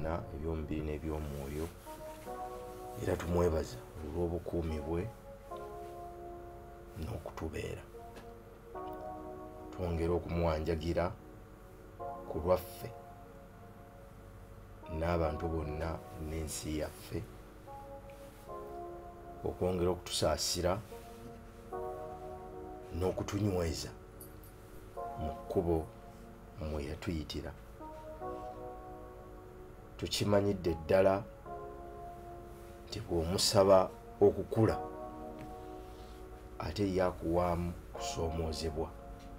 byonna eby'omubiri n'eby'omwoyo, era tumwebaza olw'obukuumi bwe n'okutubeera. Twongera okumuwanjagira ku lwaffe n'abantu bonna n'ensi yaffe, okwongera okutusaasira n'okutunyweza mu kkubo mwe yatuyitira. Tukimanyidde ddala nti bw'omusaba okukula ate yakuwaamu kusoomoozebwa,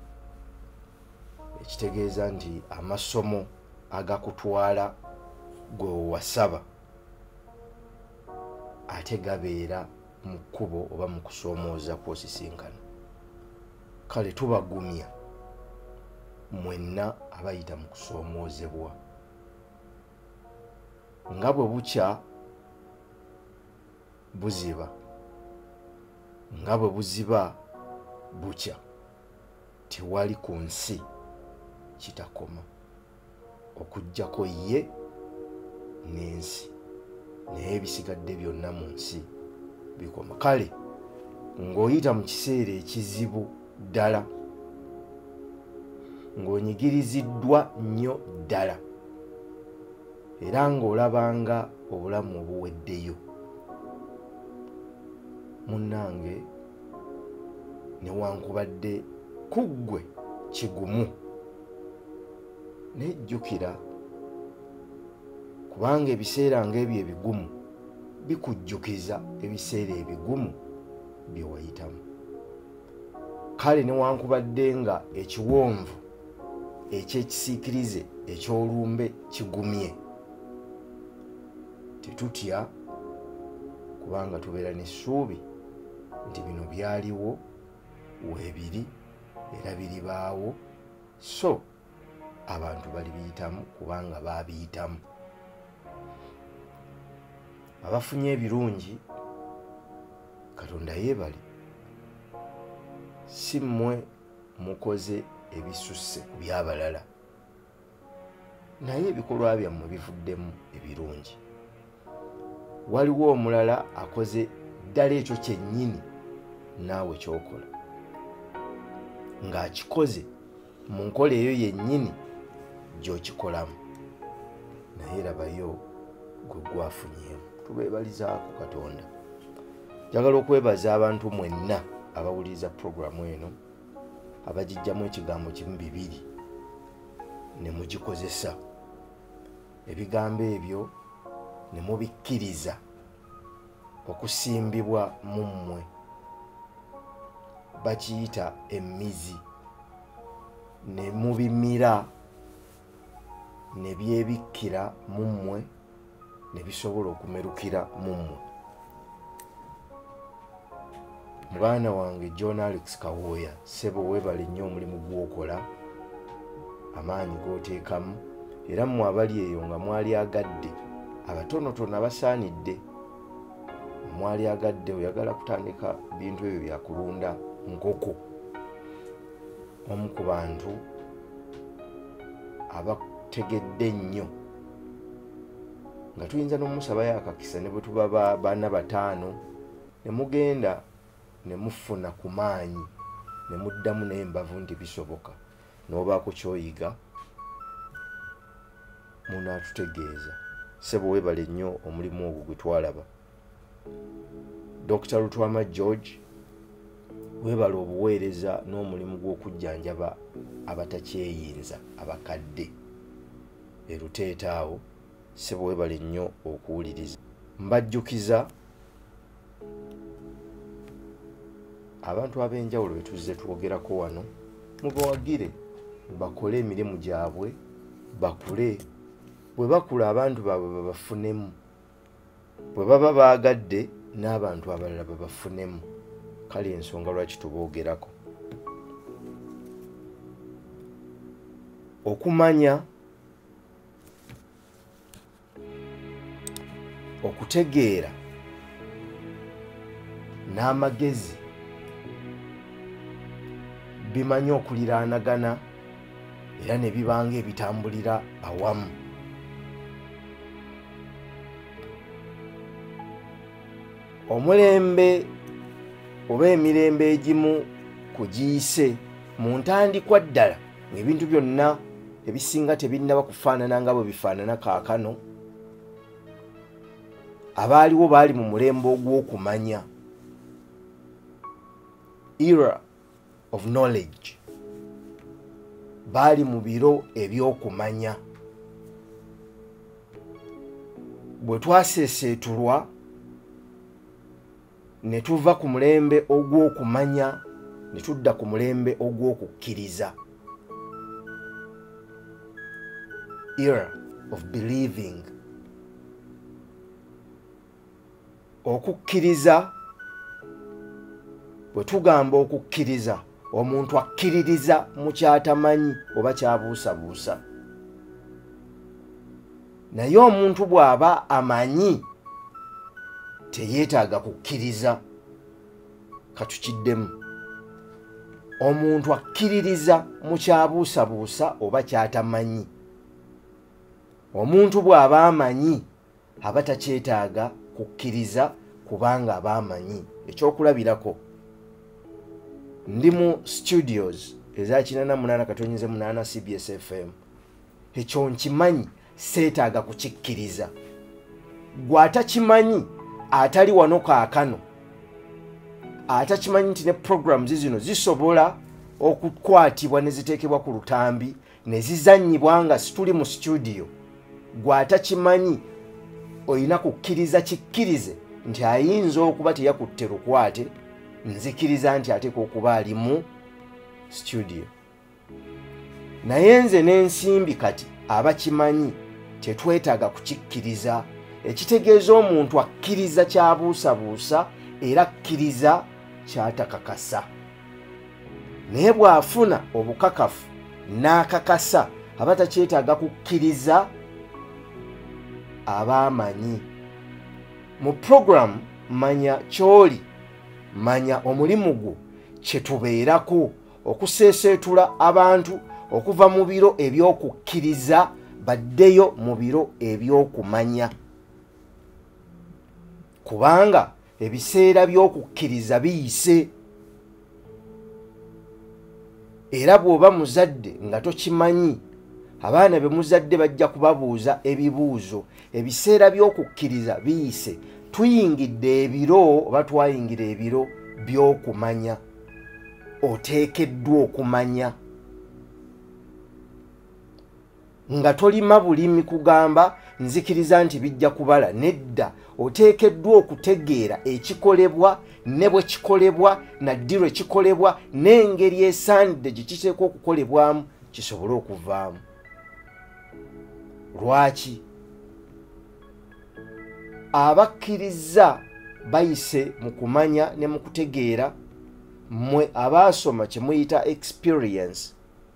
ekitegeeza nti amasomo agakutwala gwe wasaba ate gabeera mu kkubo oba mu kusoomooza kw'osisinkana. Kale tubagumya mwenna abayita mu kusoomoozebwa. Nga bwe bukya buziba, nga bwe buziba bukya, tewali ku nsi kitakoma okuggyako ye n'ensi, naye ebisigadde byonna mu nsi bikoma. Kale ng'oyita mu kiseera ekizibu ddala, ng'onyigiriziddwa nnyo ddala, era ng'olabanga obulamu obuweddeyo, munnange newankubadde kuggwe kigumu, nejjukira kubanga ebiseera ng'ebyo ebigumu bikujjukiza ebiseera ebigumu bye wayitamu. Kale newankubadde nga ekiwonvu eky'ekisiikirize eky'olumbe kigumye, tetutya kubanga tubeera n'essuubi nti bino byaliwo, weebiri era biribaawo, so abantu balibiyitamu kubanga baabiyitamu. Abafunye ebirungi Katonda yeebale, si mmwe mukoze ebisusse ku by'abalala, naye ebikolwa byammwe bivuddemu ebirungi. Waliwo omulala akoze ddala ekyo kyennyini naawe ky'okola, ng'akikoze mu nkola eyo yennyini gy'okikolamu, naye labayo gwe gwafunyeemu. Tubeebalizaako Katonda. Njagala okwebaza abantu mwenna abawuliriza puroguramu eno, abagijjamu ekigambo kimu bibiri ne mugikozesa, ebigambo ebyo ne mubikkiriza okusimbibwa mu mmwe, bakiyita emmizi, ne mubimira ne byebikkira mu mmwe, ne bisobola okumerukira mu mmwe. Mwana wange John Alex Kawooya, ssebo weebale nnyo omulimu gw'okola, amaanyi g'oteekamu, era mmwe abali eyo nga mwali agadde, abatonotono abasaanidde, mwali agadde oyagala kutandika bintu ebyo bya kulunda nkoko, omu ku bantu abategedde nnyo nga tuyinza n'omusabayo akakisa ne bwe tuba bana bataano, ne mugenda ne mufuna ku maanyi, ne muddamu n'embavu nti bisoboka, n'obaako kyoyiga munaatutegeeza. Ssebo weebale nnyo omulimu ogwo gwe twalaba. Dr. Lutwama George, weebale obuweereza n'omulimu gw'okujjanjaba abatakyeyinza, abakadde e Luteeta awo. Ssebo weebale nnyo okuwuliriza. Mbajjukiza abantu ab'enjawulo be tuzze twogerako wano, mubawagire bakole emirimu gyabwe, bakule. Bwe bakula abantu baabwe babafunemu, bwe baba baagadde n'abantu abalala babafunemu. Kale ensonga lwaki tuboogerako. Okumanya, okutegeera n'amagezi bimanya okuliraanagana era ne bibanga ebitambulira awamu. omulembe oba emirembe egimu kugiyise mu ntandikwa ddala ng'ebintu byonna ebisinga tebinnaba kufaanana nga bwe bifaanana kaakano. Abaaliwo baali mu mulembe ogw'okumanya, era of knowledge. Baali mu biro eby'okumanya. Bwe twaseeseetulwa ne tuva ku mulembe ogw'okumanya ne tudda ku mulembe ogw'okukkiriza, era of believing. Okukkiriza, bwe tugamba okukkiriza, omuntu akkiririza mu kyatamanyi oba kyabuusabuusa. Naye omuntu bw'aba amanyi teyeetaaga kukkiriza. Katukiddemu. Omuntu akkiririza mu kyabuusabuusa oba kyatamanyi. Omuntu bw'aba amanyi aba takyetaaga kukkiriza kubanga aba amanyi. Ekyokulabirako, ndi mu studios eza 88.8 CBS FM. Ekyo nkimanyi, seetaaga kukikkiriza. Gwe atakimanyi atali wano kaakano, atakimanyi nti ne programs zino zisobola okukwatibwa ne ziteekebwa ku lutambi ne zizannyibwa nga situli mu studio, gwe atakimanyi olina kukkiriza kikkirize nti ayinza okuba teyakutte lukwate, nzikiriza nti ateeka okuba ali mu studio. Naye nze n'ensimbi kati abakimanyi tetwetaaga kukikkiriza. Ekitegeeza omuntu akkiriza kyabuusabuusa era akkiriza kyatakakasa. Naye bw'afuna obukakafu n'akakasa aba takyetaaga kukkiriza, aba amanyi. Mu program manya kyoli, manya omulimu gwo, kye tubeerako okuseeseetula abantu okuva mu biro eby'okukkiriza baddeyo mu biro eby'okumanya. Kubanga ebiseera by'okukkiriza biyise. Era bw'oba muzadde nga tokimanyi, abaana be muzadde bajja kubabuuza ebibuuzo. Ebiseera by'okukkiriza biyise. Tuyingidde ebiro oba twayingira ebiro by'okumanya. Oteekeddwa okumanya. Nga tolima bulimi kugamba nzikiriza nti bijja kubala. Nedda, oteekeddwa okutegeera ekikolebwa ne bwe kikolebwa naddirwe ekikolebwa n'engeri esaanidde gye kiteekwa okukolebwamu kisobole okuvaamu. Lwaki? Abakkiriza bayise mu kumanya ne mu kutegeera. Mmwe abaasoma kye muyita experience,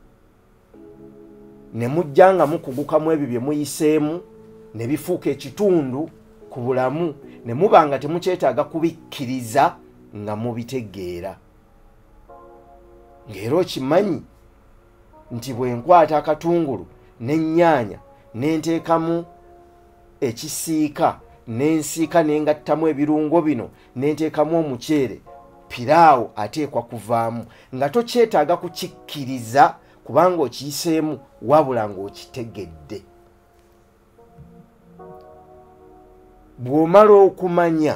ne mujja nga mukugukamu ebyo bye muyiseemu ne bifuuka ekitundu ku bulamu, ne muba nga temukyetaaga kubikkiriza nga mubitegeera. Ng'era okimanyi nti bwe nkwata akatungulu n'ennyaanya ne nteekamu ekisiika n'ensiika ne ngattamu ebirungo bino ne nteekamu omuceere, piraawo ateekwa kuvaamu nga tokyetaaga kukikkiriza kubanga okiyiseemu wabula ng'okitegedde. Bw'omala okumanya,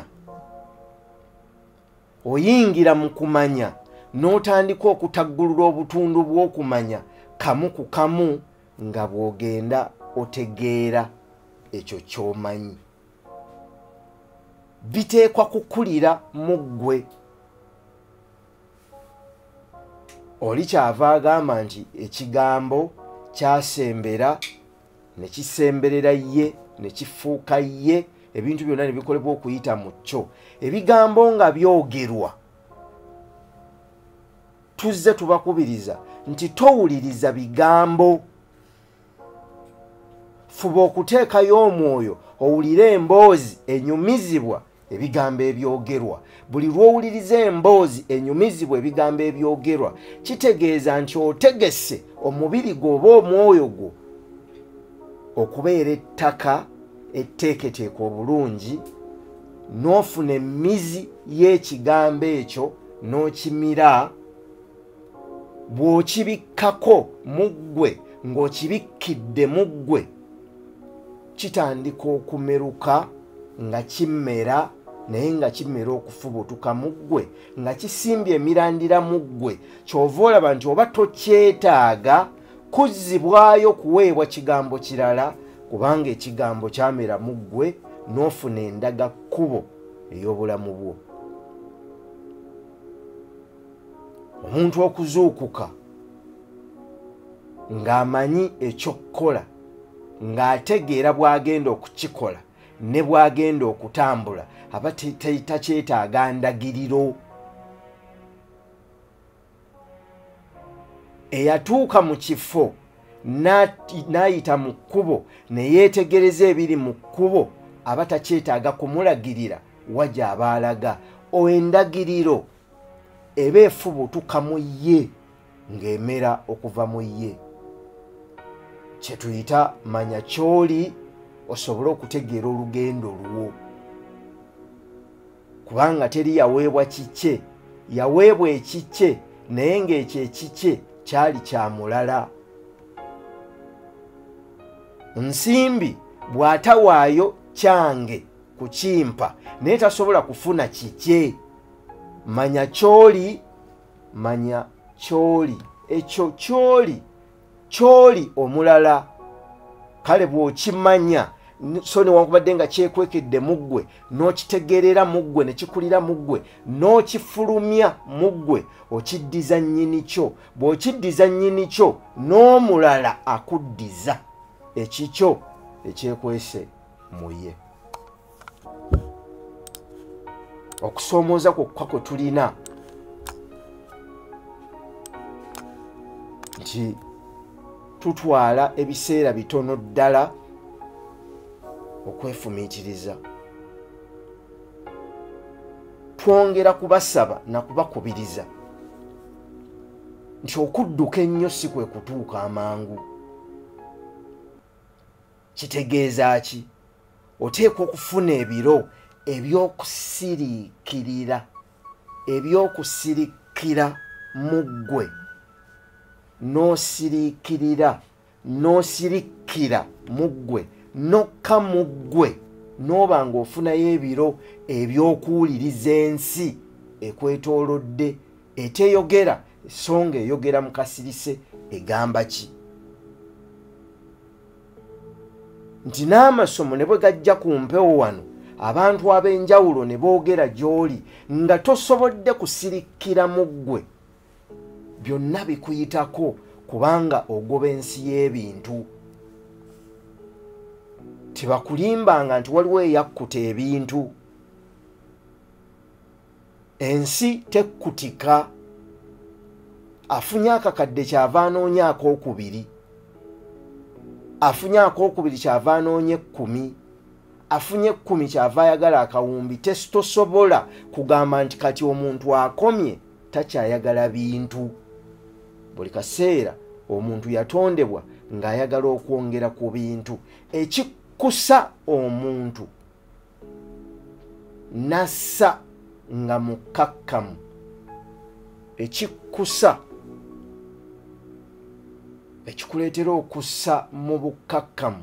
oyingira mu kumanya n'otandika okutaggulula obutundu bw'okumanya kamu ku kamu nga bw'ogenda otegeera ekyo ky'omanyi. Biteekwa kukulira mu ggwe. Oli kyava agamba nti ekigambo kyasembera ne kisemberera ye ne kifuuka ye, ebintu byonna ne bikolebwa okuyita mu kyo. Ebigambo nga byogerwa, tuzze tubakubiriza nti towuliriza bigambo. Fuba okuteekayo omwoyo owulire emboozi enyumizibwa ebigambo ebyogerwa. Buli lw'owuliriza emboozi enyumizibwa ebigambo ebyogerwa, kitegeeza nti otegese omubiri gwo oba omwoyo gwo okubeera ettaka etteeketeeke obulungi n'ofuna emizi y'ekigambo ekyo n'okimira, bw'okibikkako mu ggwe ng'okibikkidde mu ggwe, kitandika okumeruka nga kimmera, naye nga kimera okufubutuka mu ggwe, nga kisimbye emirandira mu ggwe. Kyova olaba nti oba tokyetaaga kuzzibwayo kuweebwa kigambo kirala, kubanga ekigambo kyamera mu ggwe n'ofuna endaga kkubo ey'obulamu bwo. Omuntu okuzuukuka ng'amanyi ekyokkola, ng'ategeera bw'agenda okukikola ne bw'agenda okutambula, aba takyetaaga ndagiriro. Eyatuuka mu kifo n'ayita mu kkubo ne yeetegereza ebiri mu kkubo, aba takyetaaga kumulagirira wajja aba alaga. Endagiriro eba efubutuka mu ye ng'emera okuva mu ye. Kye tuyita manya ky'oli osobole okutegeera olugendo lwo, kubanga teri yaweebwa kikye, yaweebwa ekikye naye ng'ekyo ekikye kyali kya mulala. Nsimbi bw'atawaayo kyange kukimpa naye tasobola kufuna kikye. Manya ky'oli, manya ky'oli, ekyo ky'oli omulala. Kale bw'okimanya so newankubadde nga kyekwekedde mu ggwe, n'okitegeerera mu ggwe ne kikulira mu ggwe, n'okifulumya mu ggwe, okiddiza nnyini kyo. Bw'okiddiza nnyini kyo, n'omulala akuddiza ekikyo ekyekwese mu ye. Okusoomooza kwokka kwe tulina nti tutwala ebiseera bitono ddala okwefumiitiriza. Twongera kubasaba na kubakubiriza nti okudduka ennyo si kwe kutuuka amangu. Kitegeeza ki? Oteekwa okufuna ebiro eby'okusiriikirira mu ggwe, n'osiriikirira n'osirikkira mu ggwe, n'okka mu ggwe, n'oba ng'ofunayo ebiro eby'okuwuliriza ensi ekwetoolodde eteyogera, songa eyogera mu kasirise egamba ki? Nti n'amasomo ne bwe gajja ku mpewo wano, abantu ab'enjawulo ne boogera gy'oli nga tosobodde kusirikkira mu ggwe, byonna bikuyitako kubanga ogoba ensi y'ebintu. Tebakulimbanga nti waliwo eyakkuta ebintu. Ensi tekkutika. Afunye akakadde kyava anoonya akookubiri, afunye akookubiri kyava anoonya 10, afunye 10 kyava ayagala akawumbi. Tosobola kugamba nti kati omuntu akomye takyayagala bintu. Buli kaseera omuntu yatondebwa ng'ayagala okwongera ku bintu. Ekikkusa omuntu nassa nga mukakkamu, ekikkusa ekikuleetera okussa mu bukkakkamu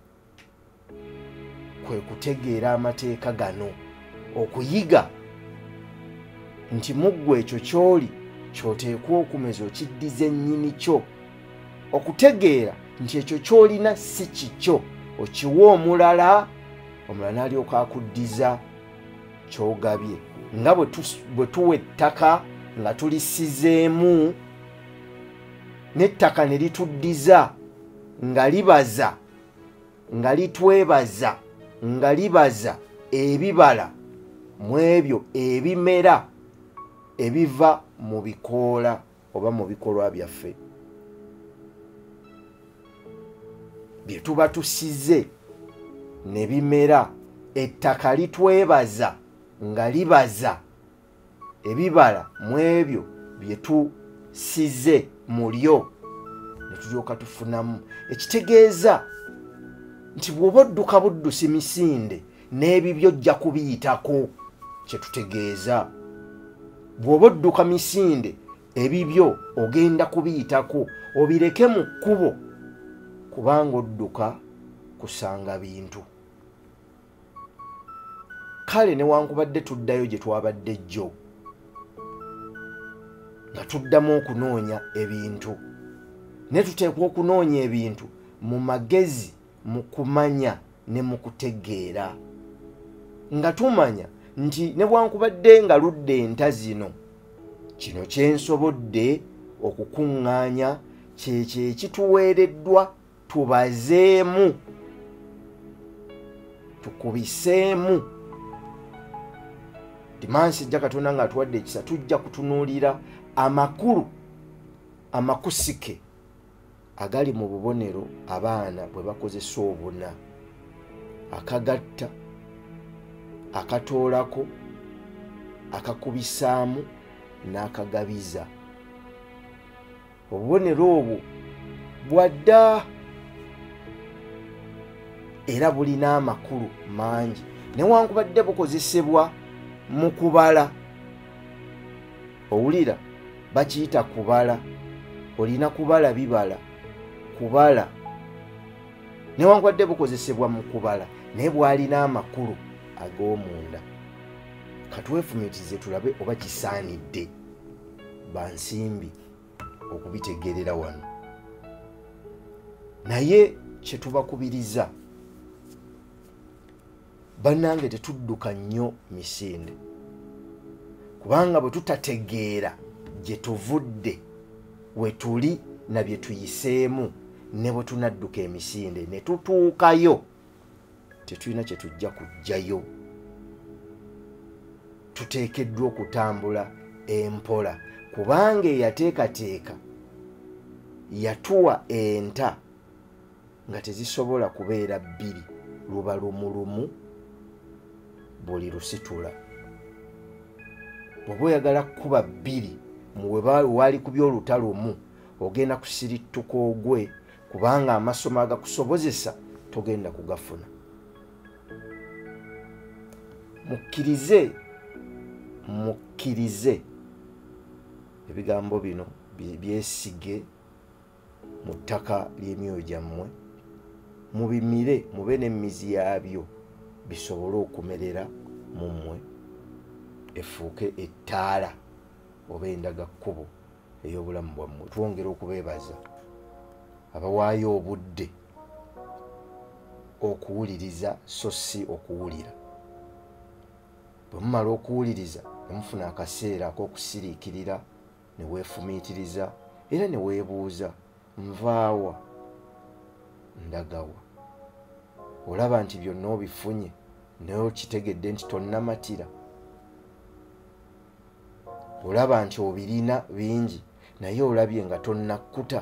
kwe kutegeera amateeka gano, okuyiga nti mu ggwe ekyo ky'oli ky'oteekwa okumeza okiddiza ennyini kyo, okutegeera nti ekyo ky'olina si kikyo, okiwa omulala, omulala n'alyoka akuddiza ky'ogabye. Nga bwe tuwa ettaka nga tulisizeemu, n'ettaka ne lituddiza nga libaza, nga litwebaza, nga libaza ebibala mu ebyo ebimera ebiva mu bikoola oba mu bikolwa byaffe bye tuba tusize ne bimera. Ettaka litwebaza nga libaza ebibala mu ebyo bye tusize mu lyo, ne tulyoka tufunamu. Ekitegeeza nti bw'oba odduka buddusi misinde, n'ebibyo ojja kubiyitako. Kyetutegeeza bw'oba odduka misinde ebibyo ogenda kubiyitako, obireke mu kkubo kubanga odduka kusanga bintu. Kale newankubadde tuddayo gye twabadde jjo nga tuddamu okunoonya ebintu, ne tuteekwa okunoonya ebintu mu magezi, mu kumanya ne mu kutegeera, nga tumanya nti newankubadde nga ludde enta zino, kino kyensobodde okukuŋŋaanya kyekyo ekituweereddwa, tubazeemu, tukubiseemu. Dimansi ejja Katonda nga atuwadde ekisa tujja kutunuulira amakulu amakusike agali mu bubonero abaana bwe bakozesa obuna: akagatta, akatoolako, akakubisaamu n'akagabiza. Obubonero obwo bwadda era bulina amakulu mangi, newankubadde bukozesebwa mu kubala. Owulira bakiyita kubala, olina kubala bibala, kubala, newankubadde bukozesebwa mu kubala naye bwalina amakulu ag'omunda. Katwefumiitize tulabe oba kisaanidde bansimbi okubitegeerera wano. Naye kyetubakubiriza bannange, tetudduka nnyo misinde, kubanga bwe tutategeera gye tuvudde, we tuli na bye tuyiseemu, ne bwe tunadduka emisinde ne tutuukayo tetulina kye tujja kujjayo. Tuteekeddwa okutambula empola, kubanga eyateekateeka yatuwa enta nga tezisobola kubeera bbiri, luba lumulumu buli lusitula. Bw'oba oyagala kuba bbiri muwe waali ku by'olutalumu, ogenda kusirittuka ogwe, kubanga amasomo agakusobozesa togenda kugafuna. Mukkirize ebigambo bino byesige mu ttaka ly'emyoyo gyammwe, mubimire, mube n'emmizi yaabyo, bisobole okumerera mu mmwe, efuuke ettaala oba endagakkubo ey'obulamu bwammwe. Twongere okubeebaza abawaayo obudde okuwuliriza so si okuwulira. Bwe mumala okuwuliriza ne mufuna akaseera ak'okusiriikirira, ne weefumiitiriza era ne weebuuza, nvaawa, ndagawa? Olaba nti byonna obifunye naye okitegedde nti tonnamatira? Olaba nti obirina bingi naye olabye nga tonnakkuta?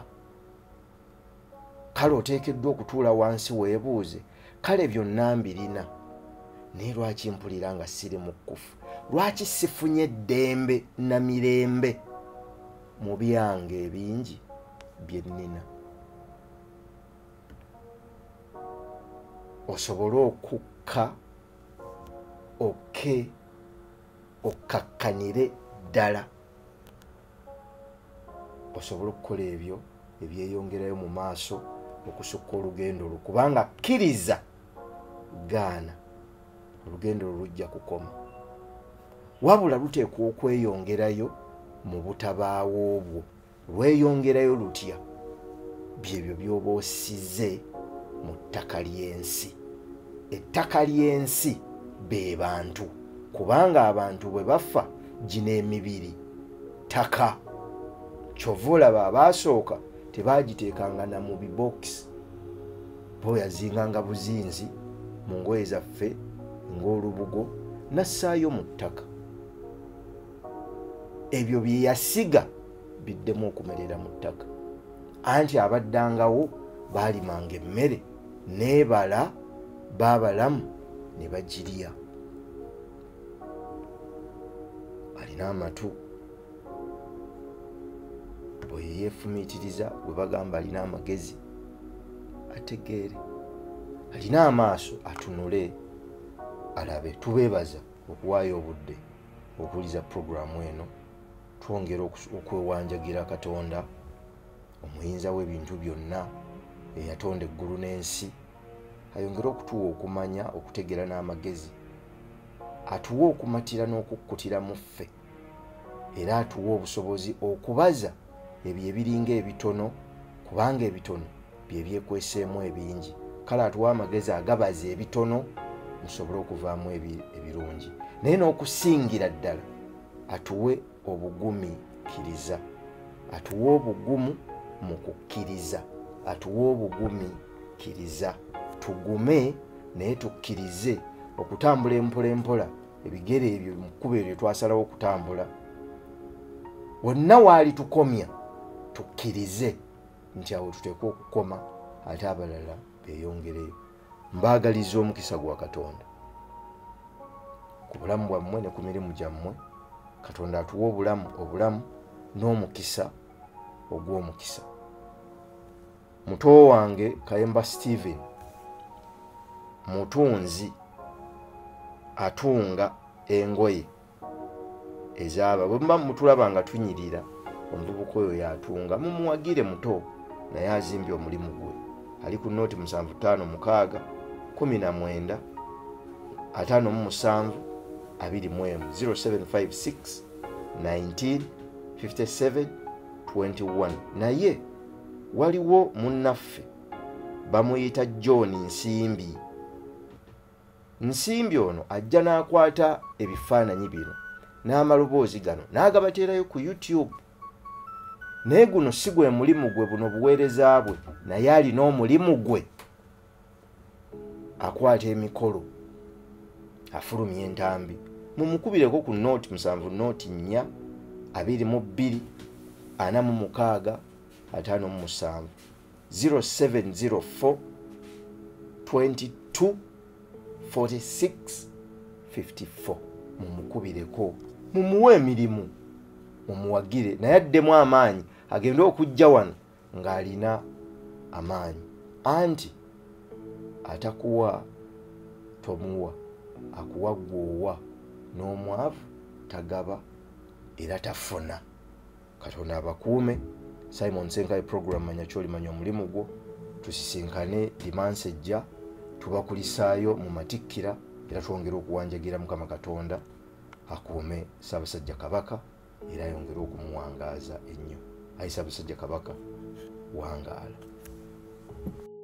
Kale oteekeddwa okutuula wansi weebuuze, kale byonna mbirina naye lwaki mpulira nga siri mukkufu? Lwaki sifunye eddembe na mirembe mu byange ebingi bye nnina? Osobole okukka, okkakkanire ddala, osobole okukola ebyo ebyeyongerayo mu maaso okusukka olugendo lwo, kubanga kkiriza, gaana, olugendo lwo lujja kukoma. Wabula luteekwa okweyongerayo mu butabaawo obwo. Lweyongerayo lutya? Byebyo by'oba osize mu ttaka ly'ensi. Ettaka ly'ensi be bantu, kubanga abantu bwe bafa gino emibiri ttaka. Kyova olaba abaasooka tebaagiteekanga na mu bibokisi, bo yazinganga buzinzi mu ngoye zaffe ng'olubugo, nassaayo mu ttaka. Ebyo bye yasiga biddemu okumerera mu ttaka. Anti abaddangawo baalimanga emmere n'ebala, baabalamu ne bagirya. Alina amatu, bwe yeefumiitiriza, bwe bagamba alina amagezi ategeere. Alina amaaso atunule, alabe. Tubeebaza okuwaayo obudde okuwuliza puroguramu eno. Twongera okwewanjagira Katonda omuyinza w'ebintu byonna eyatonda eggulu n'ensi, ayongere okutuwa okumanya, okutegeera n'amagezi, atuwe okumatira n'okukkutira mu ffe, era atuwe obusobozi okubaza ebyo ebiringa ebitono, kubanga ebitono bye byekweseemu ebingi. Kale atuwe amagezi agabaza ebitono musobole okuvaamu ebirungi, naye n'okusingira ddala atuwe obugumiikiriza, atuwe obugumu mu kukkiriza, atuwe obugumiikiriza. Tugume naye tukkirize okutambula empola empola ebigere ebyo mu kkubo eryo twasalawo okutambula. Wonna waali tukomya tukkirize nti awo tuteekwa okukoma, ate abalala beeyongereyo. Mbaagaliza omukisa gwa Katonda ku bulamu bwammwe ne ku mirimu gyammwe. Katonda atuwa obulamu n'omukisa ogw'omukisa. Muto wange Kayemba Stephen mutunzi, atunga engoye ezaaba. Bwe muba mutulaba nga tunyirira, omuvubuka oyo yatunga, mumuwagire. Muto naye azimbye omulimu gwe. Ali ku nooti 75 19 57 21 0756 19 57 21. Naye waliwo munnaffe bamuyita John Nsimbi. Nsimbi ono ajja n'akwata ebifaananyi bino n'amaloboozi gano n'agabateerayo ku YouTube. Naye guno si gwe mulimu gwe, buno buweereza bwe, naye alina omulimu gwe. Akwata emikolo, afulumya entambi. Mumukubireko ku nooti 7 nooti 4 22 46 57 0704 22 46 54. Mumukubireko, mumuwe emirimu, mumuwagire, naye addemu amaanyi agende okujja wano ng'alina amaanyi. Anti atakuwa tomuwa, akuwa gw'owa, n'omwavu tagaba era tafuna. Katonda abakuume. Simon Senkai program manya kyoli manya omulimu gwo. Tusisinkane dimansi ejja, tubakulisaayo mu matikkira, era twongere okuwanjagira Mukama Katonda akuume Ssaabasajja Kabaka era ayongere okumuwangaaza ennyo. Ayi Ssaabasajja Kabaka, wangaala.